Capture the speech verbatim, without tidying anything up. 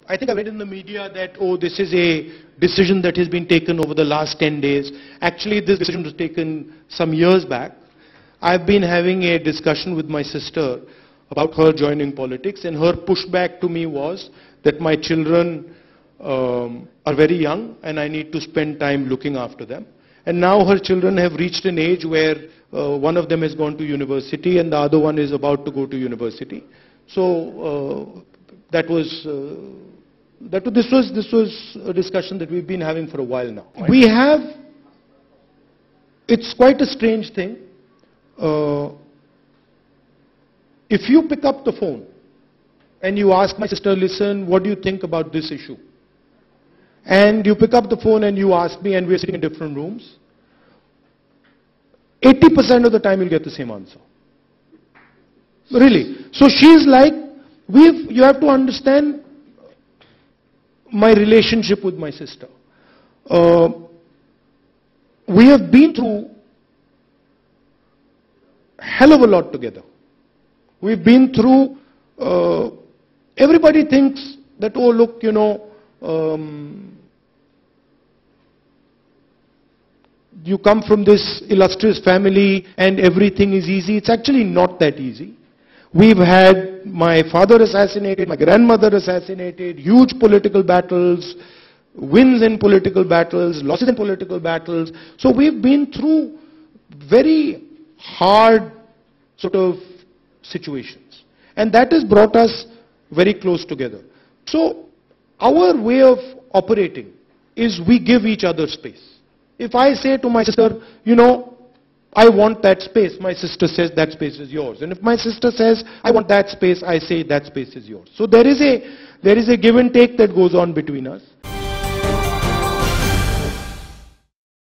I think I read in the media that, oh, this is a decision that has been taken over the last ten days. Actually, this decision was taken some years back. I've been having a discussion with my sister about her joining politics, and her pushback to me was that my children um, are very young and I need to spend time looking after them. And now her children have reached an age where uh, one of them has gone to university and the other one is about to go to university. So uh, that was, uh, that this was this was a discussion that we've been having for a while now. We have, it's quite a strange thing. Uh, if you pick up the phone and you ask my sister, listen, what do you think about this issue? And you pick up the phone and you ask me, and we're sitting in different rooms, eighty percent of the time you'll get the same answer. Really. So she's like, we've, you have to understand my relationship with my sister. Uh, we have been through a hell of a lot together. We've been through, uh, everybody thinks that, oh look, you know, um, you come from this illustrious family and everything is easy. It's actually not that easy. We've had my father assassinated, my grandmother assassinated, huge political battles, wins in political battles, losses in political battles. So we've been through very hard sort of situations. And that has brought us very close together. So our way of operating is we give each other space. If I say to my sister, you know, I want that space, my sister says that space is yours. And if my sister says, I want that space, I say that space is yours. So there is a, there is a give and take that goes on between us.